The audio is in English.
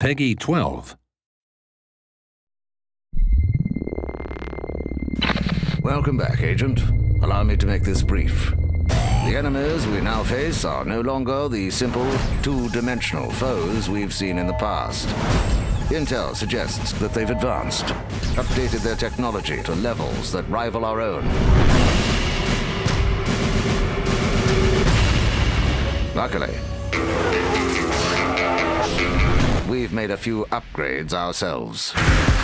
Peggy 12. Welcome back, Agent. Allow me to make this brief. The enemies we now face are no longer the simple, two-dimensional foes we've seen in the past. Intel suggests that they've advanced, updated their technology to levels that rival our own. Luckily, we've made a few upgrades ourselves.